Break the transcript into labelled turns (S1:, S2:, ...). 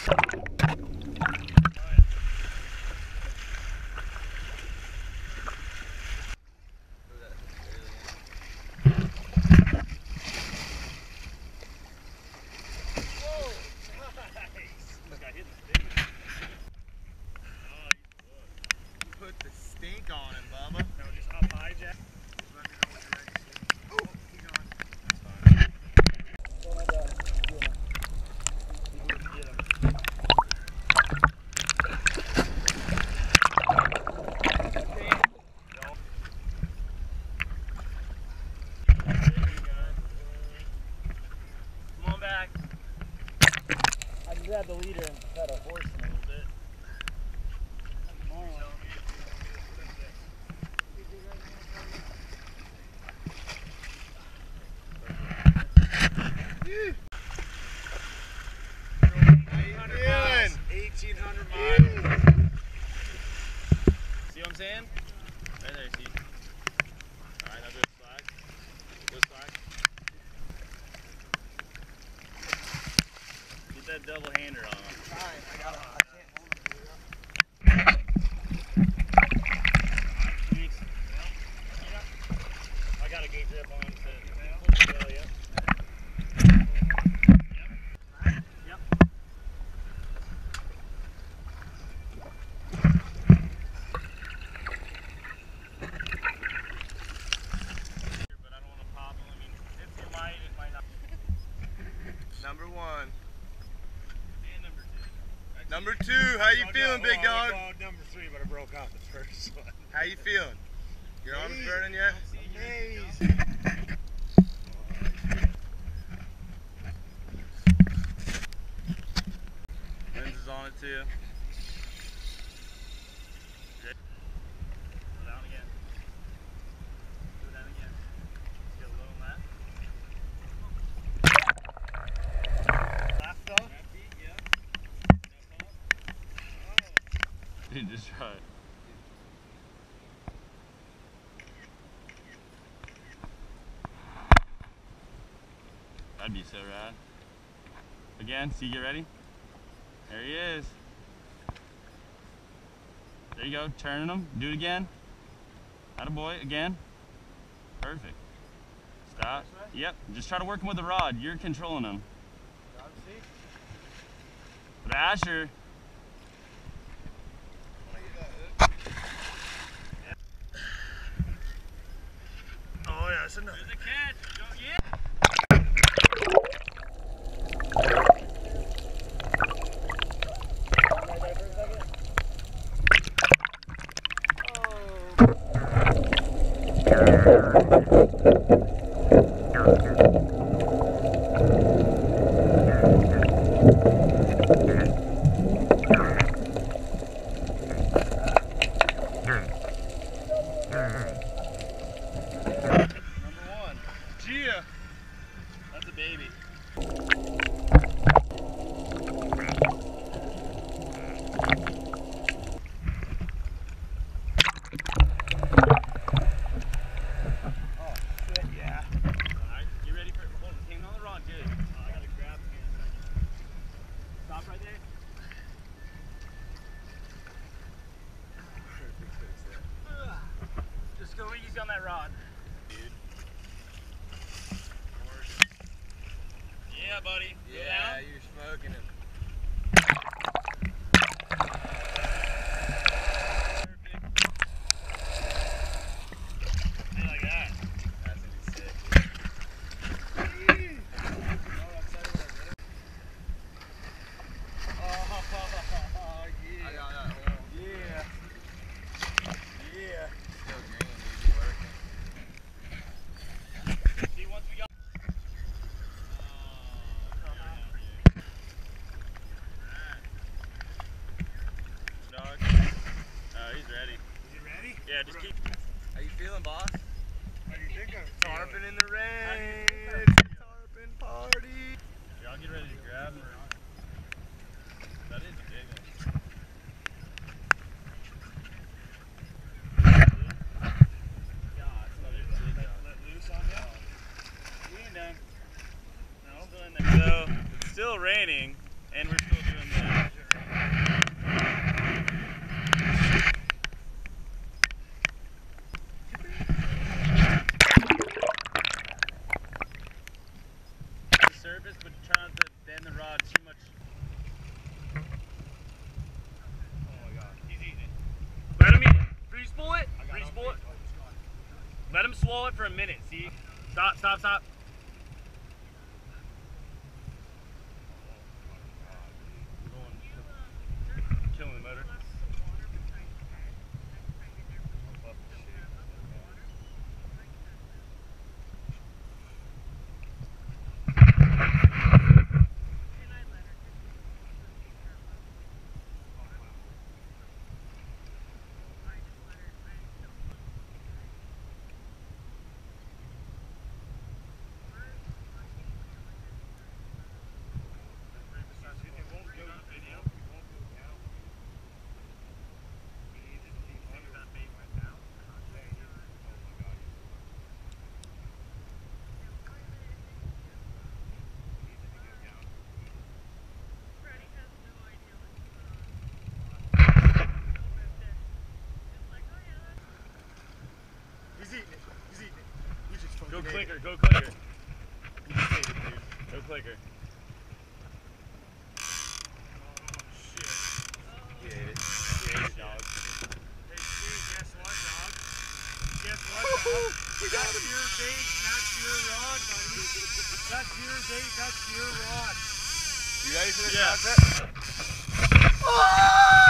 S1: Put the stink on him, Bubba.
S2: No, just up high, Jack.
S1: Let me know when you're ready. Oh, keep going.
S2: That's fine. Come on back. I can grab the leader and cut a horse in a little bit. See what I'm saying? Right there, see? Alright, now go slack. Go slack. Get that double hander on him.
S1: Alright, I can't hold him.
S2: I got a good grip on him. Yep.
S1: Number one.
S2: And number two.
S1: Number two, how you feeling, big dog?
S3: Number three, but I broke off the first one.
S1: How you feeling? Your arms burning yet?
S3: Amazing.
S2: Lens is on it too. Good. Go down again. Go down again. Let's get a little left. Left though? Left feet, yeah. Dude, just try it. That'd be so rad. Again, see, get ready. There he is. There you go, turning him. Do it again. Attaboy, again. Perfect. Stop. Yep, just try to work him with the rod. You're controlling him. But Asher.
S3: Oh yeah, it's enough.
S2: There's a catch. Go, yeah. Number one.
S1: Gia.
S2: That's a baby. Right there. Just go easy on that rod. Dude. Yeah, buddy. Go
S1: Yeah,
S2: down.
S1: you're smoking him.
S2: How like that?
S1: That's gonna be sick. I got that hole.
S3: Yeah. Yeah.
S1: Still green, dude. Working.
S2: See, once we got. Dog. He's ready.
S3: Is he ready?
S2: Yeah, just keep.
S1: How you feeling, boss?
S3: How do you think I'm
S1: Tarpon in the rain.
S2: feeling?
S1: It's a tarpon party.
S2: Y'all get ready to grab him. That is a big one. God, that's another big one.
S3: let loose on you?
S2: We ain't done. No, still in there. So, it's still raining, and we're still doing this. swallow it for a minute. See? Stop, stop, stop. Killing the motor.
S3: He's eating it. He's eating it. You just fucking
S2: Go
S3: ate
S2: clicker,
S3: it.
S2: go clicker.
S3: You just ate it, dude.
S2: Go clicker.
S3: Shit.
S1: He ate it.
S2: Yeah, dog.
S3: Hey, dude, guess what, dog? Guess what, dog? That's your bait, that's your rod, buddy. That's your bait, that's your rod.
S1: You ready for this
S2: Yeah.
S1: concept? Oh!